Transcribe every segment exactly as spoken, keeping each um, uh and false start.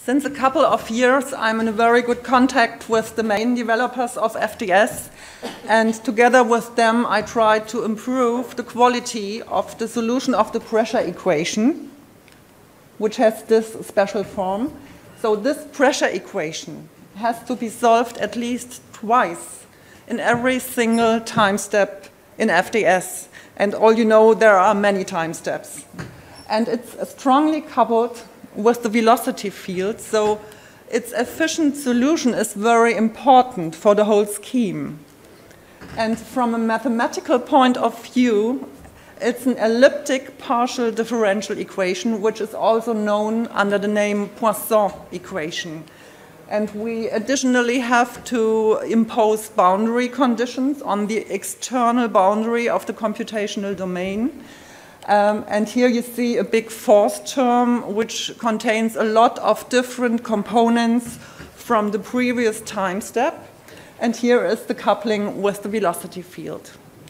Since a couple of years, I'm in a very good contact with the main developers of F D S, and together with them, I try to improve the quality of the solution of the pressure equation, which has this special form. So this pressure equation has to be solved at least twice in every single time step in F D S. And all you know, there are many time steps. And it's strongly coupled with the velocity field, so its efficient solution is very important for the whole scheme. And from a mathematical point of view, it's an elliptic partial differential equation, which is also known under the name Poisson equation. And we additionally have to impose boundary conditions on the external boundary of the computational domain. Um, and here you see a big fourth term, which contains a lot of different components from the previous time step. And here is the coupling with the velocity field.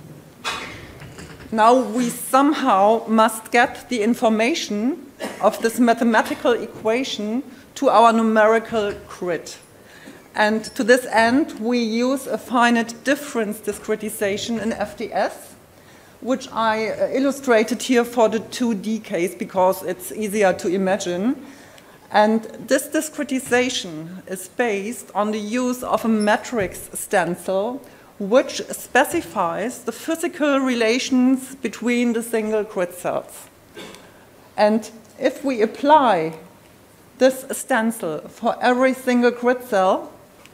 Now we somehow must get the information of this mathematical equation to our numerical grid. And to this end, we use a finite difference discretization in F D S, which I illustrated here for the two D case because it's easier to imagine. And this discretization is based on the use of a matrix stencil which specifies the physical relations between the single grid cells. And if we apply this stencil for every single grid cell,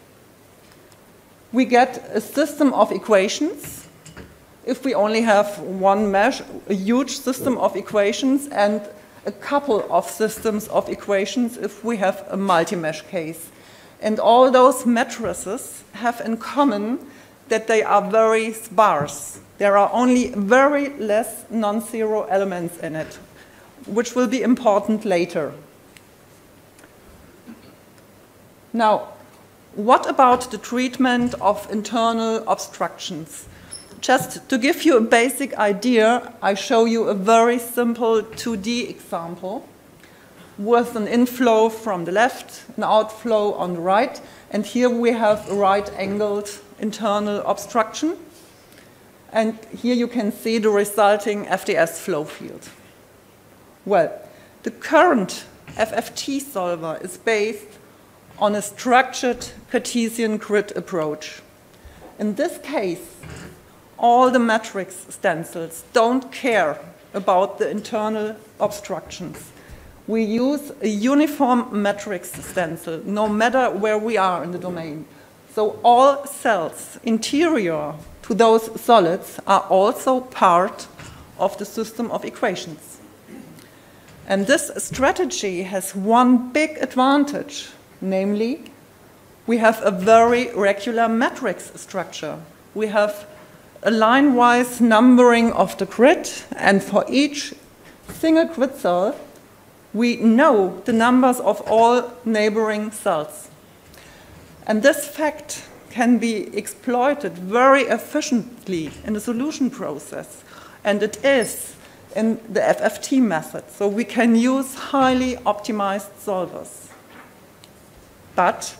we get a system of equations. If we only have one mesh, a huge system of equations, and a couple of systems of equations if we have a multi-mesh case. And all those matrices have in common that they are very sparse. There are only very less non-zero elements in it, which will be important later. Now, what about the treatment of internal obstructions? Just to give you a basic idea, I show you a very simple two D example with an inflow from the left, an outflow on the right, and here we have a right-angled internal obstruction. And here you can see the resulting F D S flow field. Well, the current F F T solver is based on a structured Cartesian grid approach. In this case, all the matrix stencils don't care about the internal obstructions. We use a uniform matrix stencil, no matter where we are in the domain. So all cells interior to those solids are also part of the system of equations. And this strategy has one big advantage, namely, we have a very regular matrix structure. We have a line-wise numbering of the grid, and for each single grid cell, we know the numbers of all neighboring cells. And this fact can be exploited very efficiently in the solution process, and it is in the F F T method, so we can use highly optimized solvers. But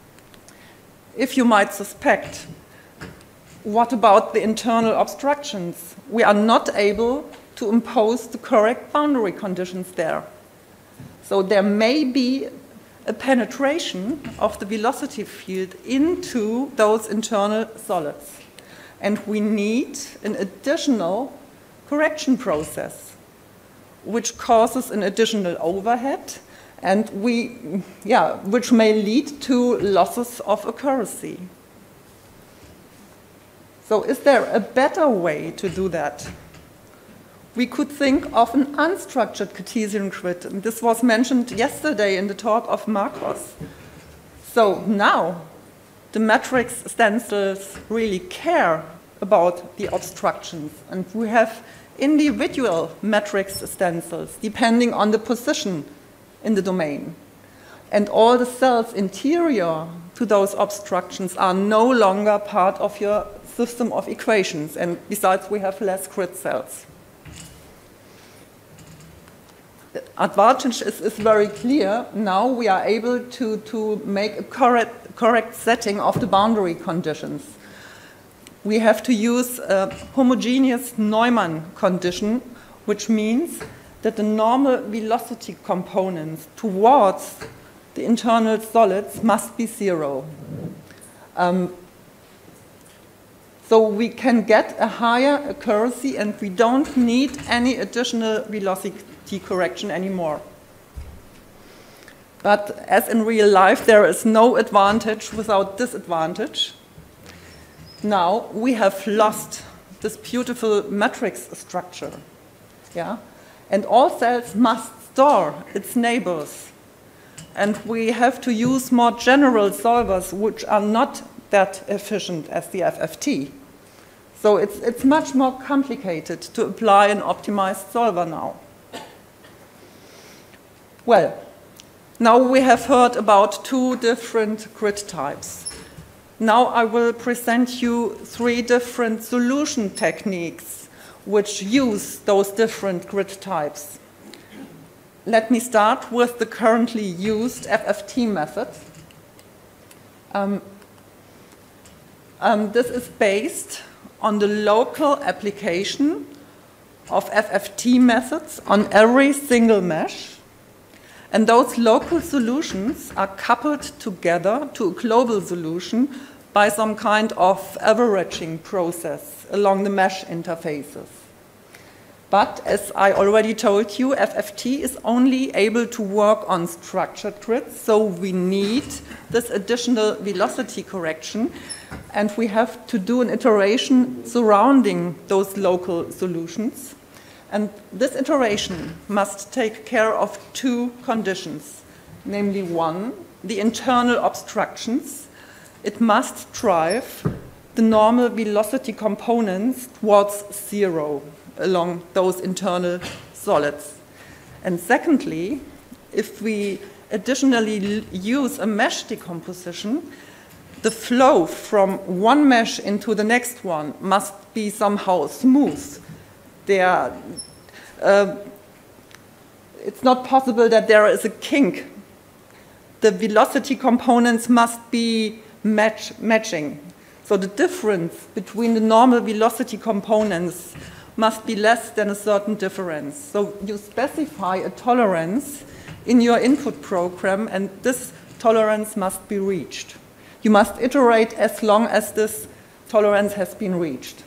if you might suspect, what about the internal obstructions? We are not able to impose the correct boundary conditions there. So there may be a penetration of the velocity field into those internal solids. And we need an additional correction process, which causes an additional overhead, and we, yeah, which may lead to losses of accuracy. So is there a better way to do that? We could think of an unstructured Cartesian grid, and this was mentioned yesterday in the talk of Marcos. So now the matrix stencils really care about the obstructions, and we have individual matrix stencils depending on the position in the domain. And all the cells interior to those obstructions are no longer part of your system of equations, and besides we have less grid cells. advantage is, is very clear. Now we are able to, to make a correct, correct setting of the boundary conditions. We have to use a homogeneous Neumann condition, which means that the normal velocity components towards the internal solids must be zero. Um, so we can get a higher accuracy and we don't need any additional velocity correction anymore. But as in real life, there is no advantage without disadvantage. Now we have lost this beautiful matrix structure. Yeah? And all cells must store its neighbors. And we have to use more general solvers which are not that efficient as the F F T. So it's, it's much more complicated to apply an optimized solver now. Well, now we have heard about two different grid types. Now I will present you three different solution techniques which use those different grid types. Let me start with the currently used F F T method. Um, um, this is based on the local application of F F T methods on every single mesh. And those local solutions are coupled together to a global solution by some kind of averaging process along the mesh interfaces. But as I already told you, F F T is only able to work on structured grids, so we need this additional velocity correction, and we have to do an iteration surrounding those local solutions. And this iteration must take care of two conditions, namely one, the internal obstructions. It must drive the normal velocity components towards zero along those internal solids. And secondly, if we additionally use a mesh decomposition, the flow from one mesh into the next one must be somehow smooth. There, uh, it's not possible that there is a kink. The velocity components must be match, matching. So the difference between the normal velocity components must be less than a certain difference. So you specify a tolerance in your input program, and this tolerance must be reached. You must iterate as long as this tolerance has been reached.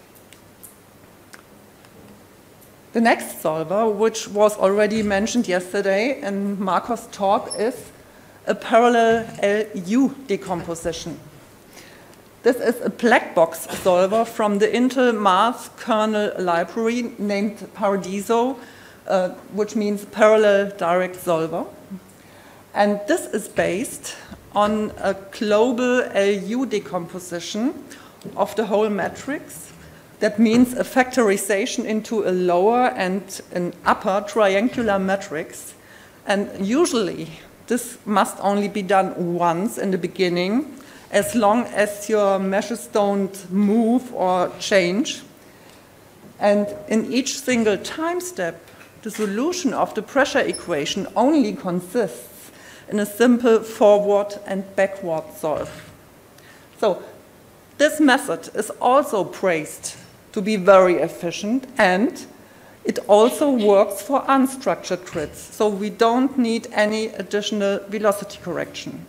The next solver, which was already mentioned yesterday in Marco's talk, is a parallel L U decomposition. This is a black box solver from the Intel Mars kernel library named Paradiso, uh, which means parallel direct solver. And this is based on a global L U decomposition of the whole matrix. That means a factorization into a lower and an upper triangular matrix. And usually, this must only be done once in the beginning, as long as your meshes don't move or change. And in each single time step, the solution of the pressure equation only consists in a simple forward and backward solve. So this method is also praised to be very efficient, and it also works for unstructured grids, so we don't need any additional velocity correction.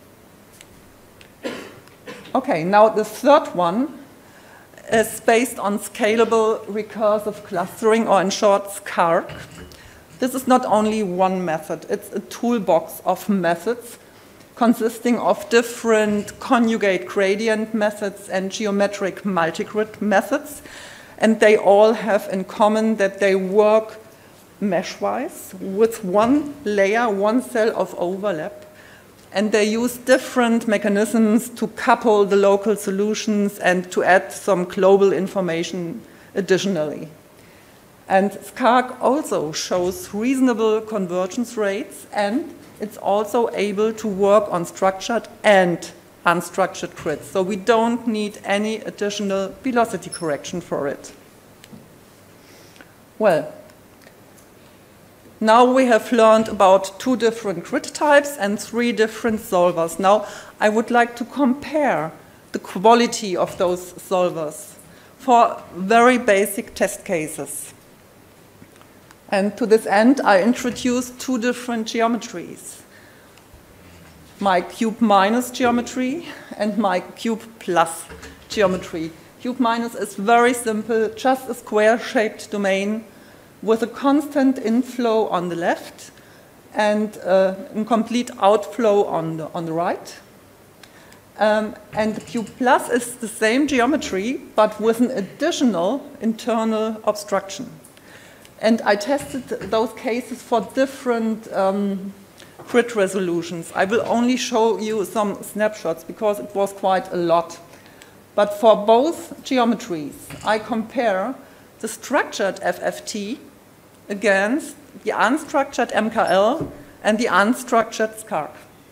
Okay, now the third one is based on scalable recursive clustering, or in short, SCARC. This is not only one method, it's a toolbox of methods consisting of different conjugate gradient methods and geometric multigrid methods. And they all have in common that they work mesh-wise with one layer, one cell of overlap. And they use different mechanisms to couple the local solutions and to add some global information additionally. And SCARC also shows reasonable convergence rates, and it's also able to work on structured and unstructured grids. So we don't need any additional velocity correction for it. Well, Now we have learned about two different grid types and three different solvers. Now I would like to compare the quality of those solvers for very basic test cases. And to this end, I introduce two different geometries. My cube minus geometry and my cube plus geometry. Cube minus is very simple, just a square-shaped domain with a constant inflow on the left and uh, a complete outflow on the, on the right. Um, and the cube plus is the same geometry, but with an additional internal obstruction. And I tested those cases for different um, grid resolutions. I will only show you some snapshots because it was quite a lot. But for both geometries, I compare the structured F F T against the unstructured M K L and the unstructured SCARC.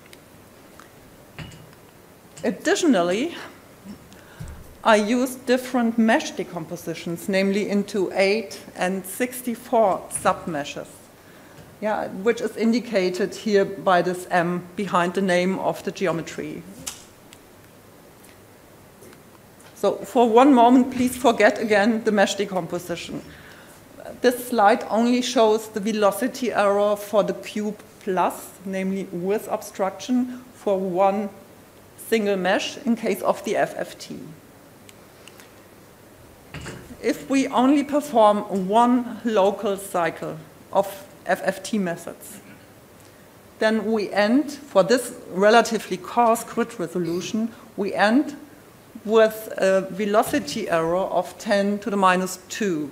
Additionally, I used different mesh decompositions, namely into eight and sixty-four submeshes, yeah, which is indicated here by this M behind the name of the geometry. So for one moment, please forget again the mesh decomposition. This slide only shows the velocity error for the cube plus, namely with obstruction, for one single mesh in case of the F F T. If we only perform one local cycle of F F T methods, then we end, for this relatively coarse grid resolution, we end with a velocity error of ten to the minus two.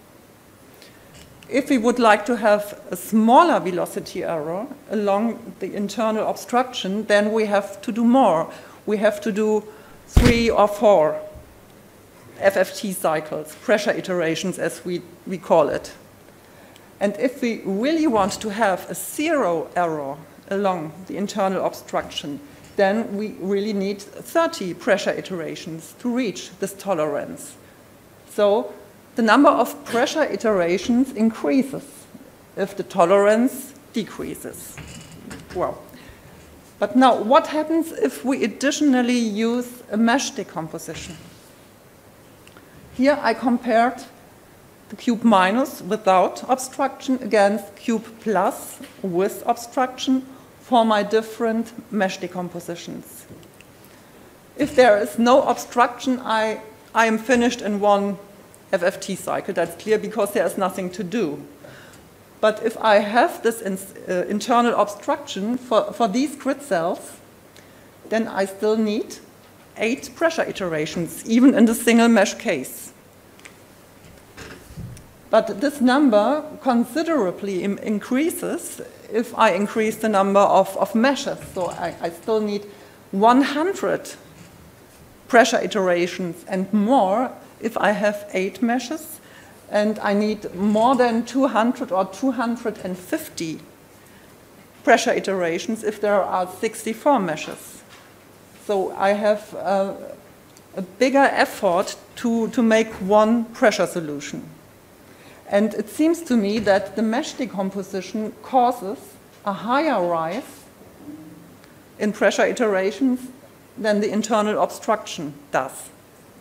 If we would like to have a smaller velocity error along the internal obstruction, then we have to do more. We have to do three or four F F T cycles, pressure iterations as we, we call it. And if we really want to have a zero error along the internal obstruction, then we really need thirty pressure iterations to reach this tolerance. So the number of pressure iterations increases if the tolerance decreases. Well, but now what happens if we additionally use a mesh decomposition? Here I compared the cube minus without obstruction against cube plus with obstruction for my different mesh decompositions. If there is no obstruction, I, I am finished in one F F T cycle. That's clear because there is nothing to do. But if I have this in, uh, internal obstruction for, for these grid cells, then I still need eight pressure iterations, even in the single mesh case. But this number considerably increases if I increase the number of, of meshes. So I, I still need one hundred pressure iterations and more if I have eight meshes. And I need more than two hundred or two hundred fifty pressure iterations if there are sixty-four meshes. So I have uh, a bigger effort to, to make one pressure solution. And it seems to me that the mesh decomposition causes a higher rise in pressure iterations than the internal obstruction does.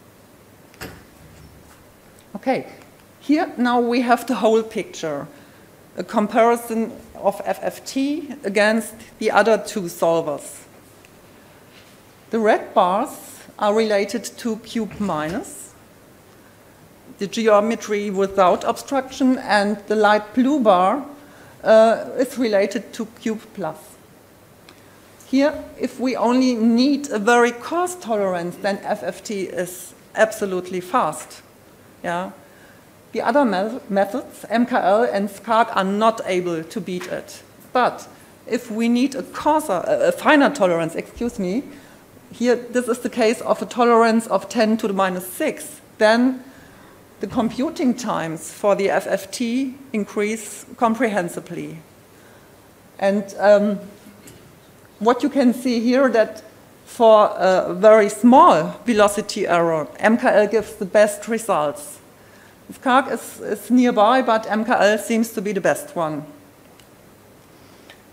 Okay, here now we have the whole picture, a comparison of F F T against the other two solvers. The red bars are related to cube minus, the geometry without obstruction, and the light blue bar uh, is related to cube plus. Here, if we only need a very coarse tolerance, then F F T is absolutely fast. Yeah. The other me methods, M K L and SCARC, are not able to beat it. But if we need a coarser, a finer tolerance, excuse me, here this is the case of a tolerance of ten to the minus six, then the computing times for the F F T increase comprehensively. And um, what you can see here that for a very small velocity error, M K L gives the best results. SCARC is, is nearby, but M K L seems to be the best one.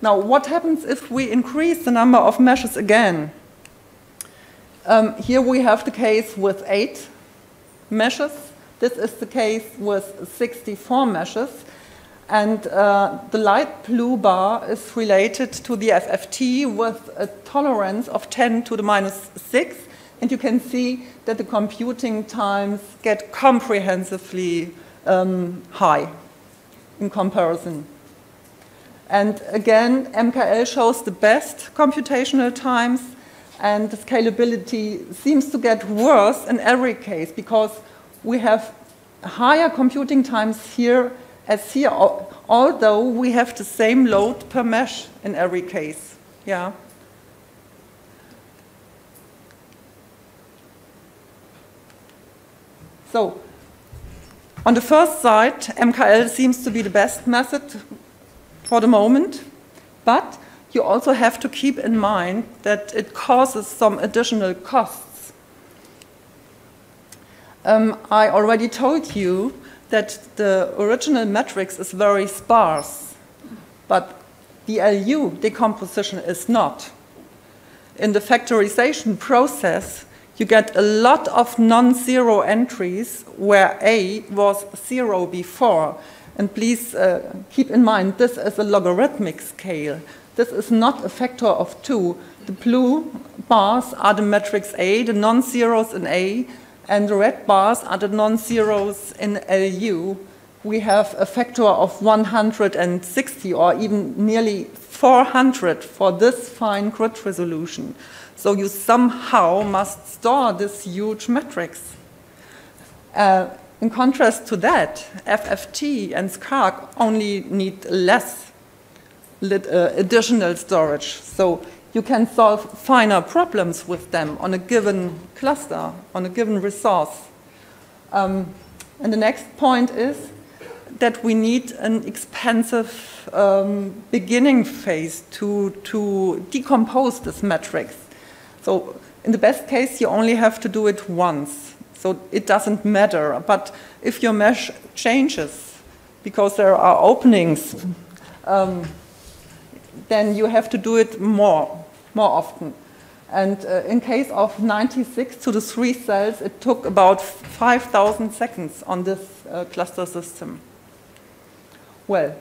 Now, what happens if we increase the number of meshes again? Um, here we have the case with eight meshes. This is the case with sixty-four meshes. And uh, the light blue bar is related to the F F T with a tolerance of ten to the minus six. And you can see that the computing times get comprehensively um, high in comparison. And again, M K L shows the best computational times, and the scalability seems to get worse in every case because we have higher computing times here as here, although we have the same load per mesh in every case. Yeah. So, on the first side, M K L seems to be the best method for the moment, but you also have to keep in mind that it causes some additional costs. Um, I already told you that the original matrix is very sparse, but the L U decomposition is not. In the factorization process, you get a lot of non-zero entries where A was zero before. And please uh, keep in mind, this is a logarithmic scale. This is not a factor of two. The blue bars are the matrix A, the non-zeros in A, and the red bars are the non-zeros in L U. We have a factor of one hundred sixty or even nearly four hundred for this fine grid resolution. So you somehow must store this huge matrix. Uh, in contrast to that, F F T and Scark only need less lit, uh, additional storage. So you can solve finer problems with them on a given cluster, on a given resource. Um, and the next point is that we need an expensive um, beginning phase to, to decompose this matrix. So in the best case, you only have to do it once. So it doesn't matter. But if your mesh changes, because there are openings, um, then you have to do it more, more often. And uh, in case of ninety-six to the three cells, it took about five thousand seconds on this uh, cluster system. Well,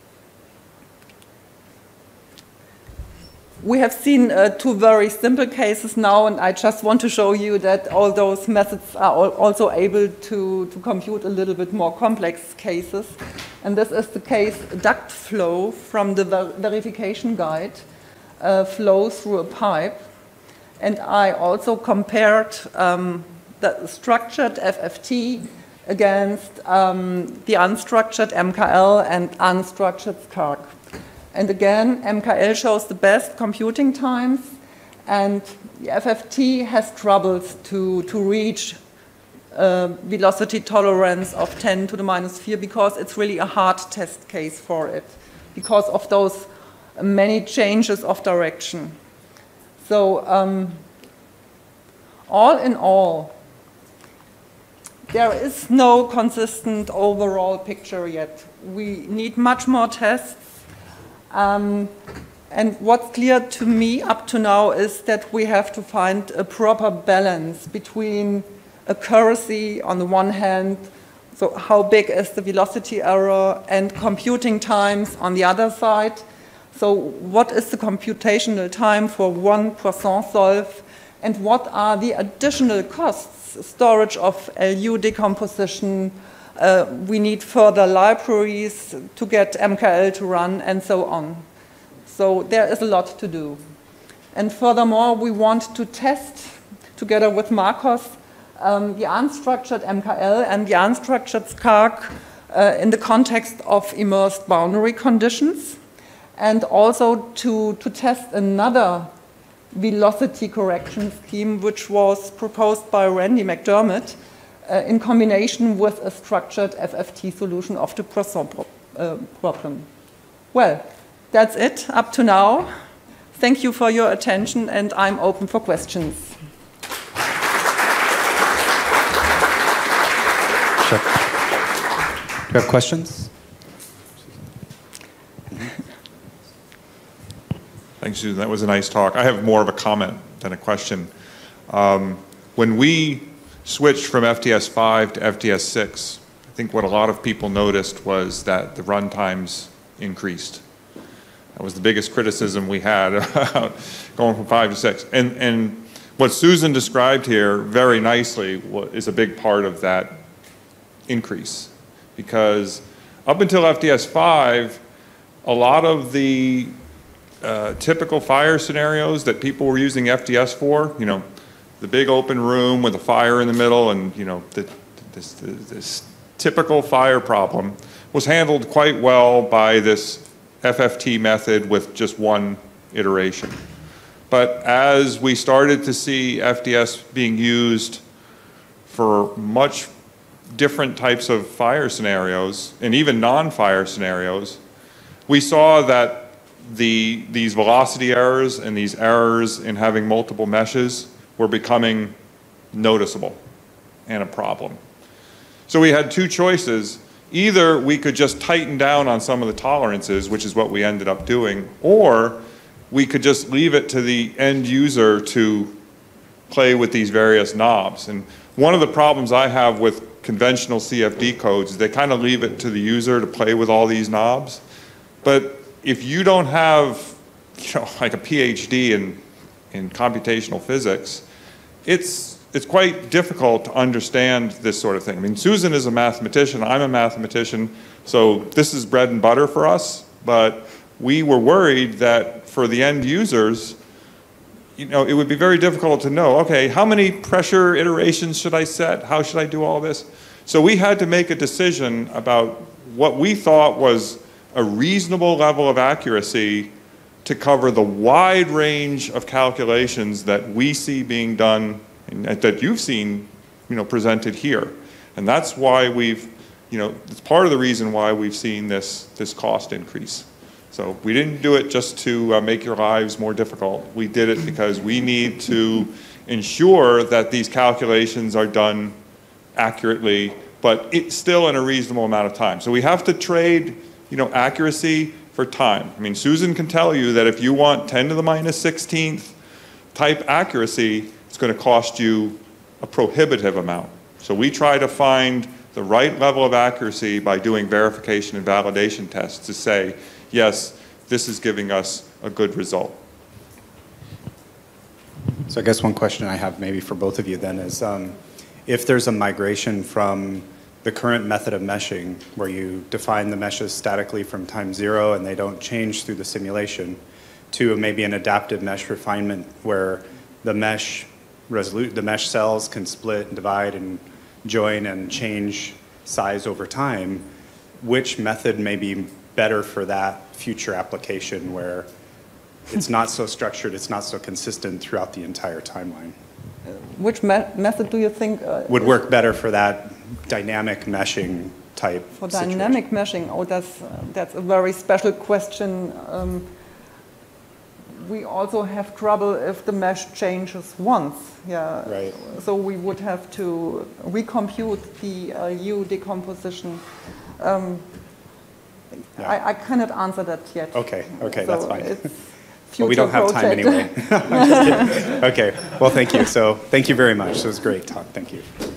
we have seen uh, two very simple cases now, and I just want to show you that all those methods are al also able to, to compute a little bit more complex cases. And this is the case duct flow from the ver verification guide, uh, flow through a pipe. And I also compared um, the structured F F T against um, the unstructured M K L and unstructured Scark. And again, M K L shows the best computing times, and the F F T has troubles to, to reach uh, velocity tolerance of ten to the minus four because it's really a hard test case for it because of those many changes of direction. So um, all in all, there is no consistent overall picture yet. We need much more tests. Um, and what's clear to me up to now is that we have to find a proper balance between accuracy on the one hand, so how big is the velocity error, and computing times on the other side. So what is the computational time for one Poisson solve, and what are the additional costs, storage of L U decomposition, uh, we need further libraries to get M K L to run, and so on. So there is a lot to do. And furthermore, we want to test, together with Marcos, um, the unstructured M K L and the unstructured Scark uh, in the context of immersed boundary conditions, and also to, to test another velocity correction scheme which was proposed by Randy McDermott uh, in combination with a structured F F T solution of the Poisson pro uh, problem. Well, that's it up to now. Thank you for your attention, and I'm open for questions. Sure. Do you have questions? Thanks, Susan. That was a nice talk. I have more of a comment than a question. Um, when we switched from F T S five to F T S six, I think what a lot of people noticed was that the run times increased. That was the biggest criticism we had about going from five to six. And, and what Susan described here very nicely is a big part of that increase. Because up until F T S five, a lot of the uh, typical fire scenarios that people were using F T S for, you know, the big open room with a fire in the middle and, you know, the, this, this typical fire problem was handled quite well by this F F T method with just one iteration. But as we started to see F T S being used for much different types of fire scenarios, and even non-fire scenarios, we saw that the, these velocity errors and these errors in having multiple meshes were becoming noticeable and a problem. So we had two choices. Either we could just tighten down on some of the tolerances, which is what we ended up doing, or we could just leave it to the end user to play with these various knobs. And one of the problems I have with conventional C F D codes is they kind of leave it to the user to play with all these knobs. But if you don't have, you know, like a PhD in, in computational physics, it's It's quite difficult to understand this sort of thing. I mean, Susan is a mathematician, I'm a mathematician, so this is bread and butter for us, but we were worried that for the end users, you know, it would be very difficult to know, okay, how many pressure iterations should I set? How should I do all this? So we had to make a decision about what we thought was a reasonable level of accuracy to cover the wide range of calculations that we see being done and that you've seen, you know, presented here. And that's why we've, you know, it's part of the reason why we've seen this, this cost increase. So we didn't do it just to uh, make your lives more difficult. We did it because we need to ensure that these calculations are done accurately, but it's still in a reasonable amount of time. So we have to trade, you know, accuracy for time. I mean, Susan can tell you that if you want ten to the minus sixteenth type accuracy, it's going to cost you a prohibitive amount. So we try to find the right level of accuracy by doing verification and validation tests to say, yes, this is giving us a good result. So I guess one question I have maybe for both of you then is, um, if there's a migration from the current method of meshing, where you define the meshes statically from time zero and they don't change through the simulation, to maybe an adaptive mesh refinement where the mesh Resolute, the mesh cells can split and divide and join and change size over time, which method may be better for that future application where it's not so structured, it's not so consistent throughout the entire timeline? Which me method do you think uh, would work better for that dynamic meshing type For situation? dynamic meshing, oh, that's, uh, that's a very special question. Um, we also have trouble if the mesh changes once. Yeah. Right. So we would have to recompute the uh, U decomposition. Um, Yeah. I, I cannot answer that yet. Okay, okay, so that's fine. It's well, we don't have time project. anyway. I'm just kidding. Okay, well, thank you. So thank you very much. It was a great talk. Thank you.